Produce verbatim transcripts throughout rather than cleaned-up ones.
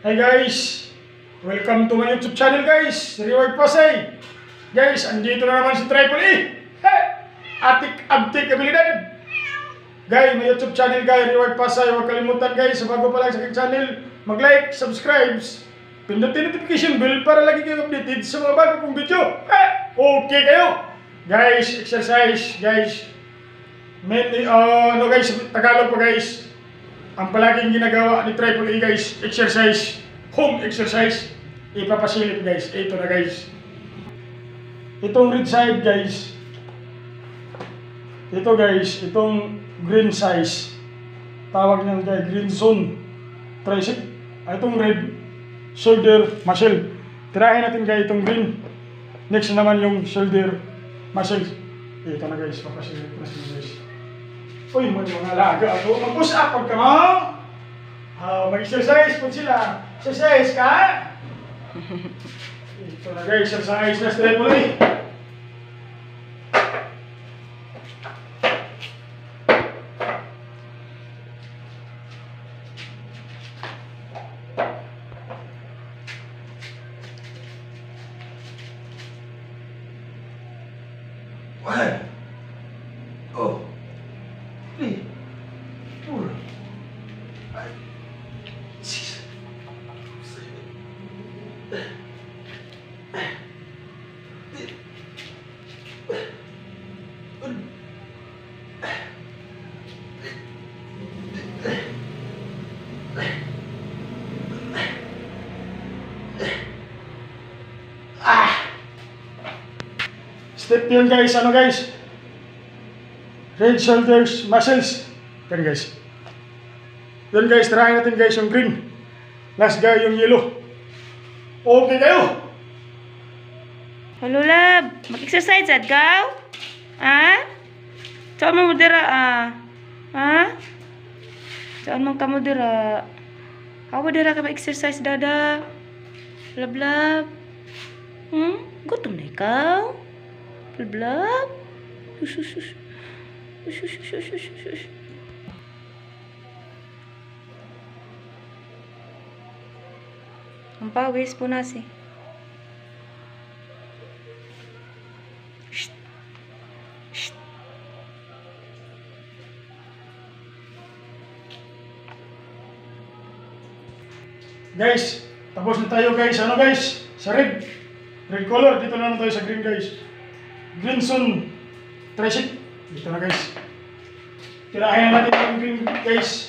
Hi guys! Welcome to my YouTube channel guys! Reward Pasay! Guys, andito na naman si Triple E! Hey! Atik abtik abilidad! Guys, may YouTube channel guys, Reward Pasay. Huwag kalimutan guys, bago pa lang sa aking channel, mag-like, subscribe, pindutin notification bell para lagi kayo updated sa mga bago kong video. Hey! Okay kayo! Guys, exercise guys. Mainly, uh, ano guys, Tagalog pa guys. Ang palaging ginagawa ni Triple E guys, exercise, home exercise, ipapasilip guys. Ito na guys. Itong red side guys, ito guys, itong green size, tawag niyan guys, green zone tricep. Itong red, shoulder muscle. Tirahin natin guys itong green. Next naman yung shoulder muscle. Ito na guys, papasilip na sila guys. Uy, may mga alaga ako. Mag-push up pagka mo. Uh, mag-exercise po sila. Exercise ka? Ito na guys, exercise na straight mo rin. One. Oh. Three, four, five, six, seven, eight, ah. Step yun guys, ano guys? Red shoulders muscles. Yan guys. Yan guys, tirahin natin guys yung green. Last guy yung yellow. Okay kayo? Hello love, mag-exercise at gaw? Ha? Saan mo dira ah? Ha? Saan mo ka mo dira? Hawa dira ka mag-exercise dada? Love love. Hmm? Gutom na ikaw? Love love? Sus sus sus. Shush, shush, shush, shush, shush. Ang pawis po nasi. Shh. Shh. Guys, tapos na tayo guys. Ano guys? Sa red. Red color. Dito na naman tayo sa green guys. Green zone tricep. Dito na guys. Tirahin natin yung green guys.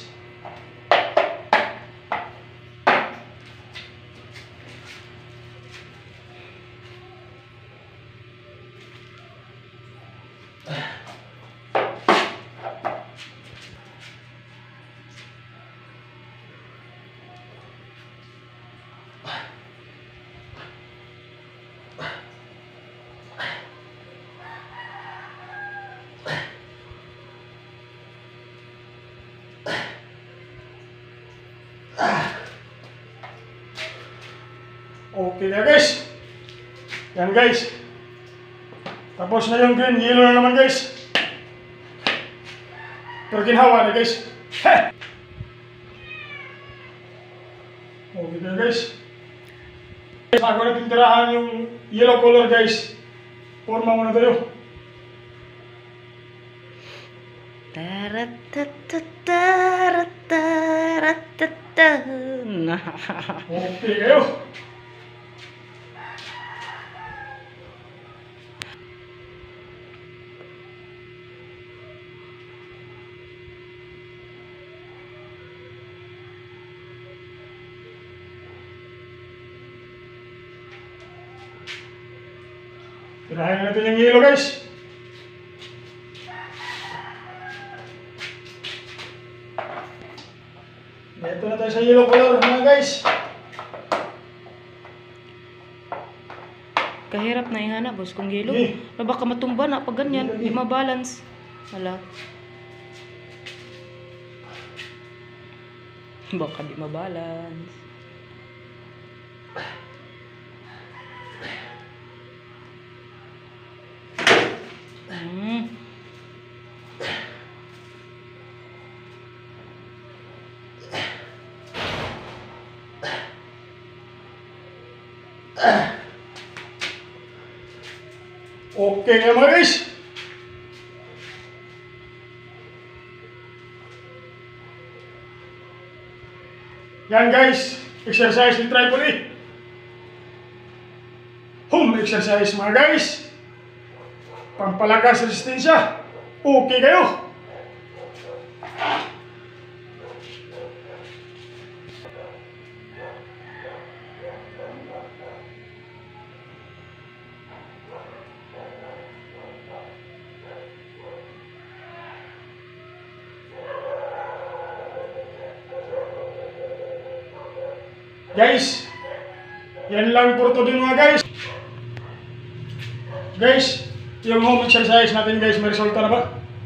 Okay na guys. Yan guys. Tapos na yung green. Yellow na naman guys. Pero ginhawa na guys. Okay na guys. Bago natin tirahan yung yellow color guys. Forma muna tayo. Okay kayo. Tirahin natin yung yellow guys. Ito na tayo sa yellow color mga guys. Kahirap na ihana boss kung yellow. Okay. Na baka matumba na pag ganyan, di mabalance. Wala. Baka di mabalance. Hmm. Okay nga mga guys. Yan guys, exercise ni Tripoli. Home exercise mga guys. Pampalakas resistensya. Okay kayo. Guys, yan lang po ito din mga guys. Guys, yung home exercise natin guys, may resulta na ba?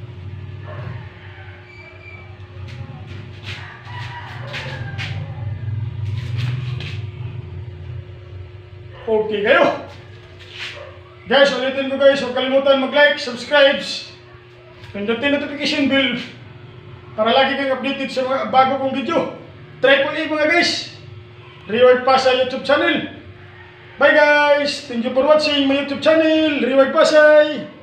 Okay kayo. Guys, ulitin ko guys, huwag kalimutan mag-like, subscribe, pindutin notification bell para lagi kang updated sa mga bago kong video. Triple E mga guys. Reward Pasay YouTube channel. Bye guys! Thank you for watching my YouTube channel, Reward Pasay!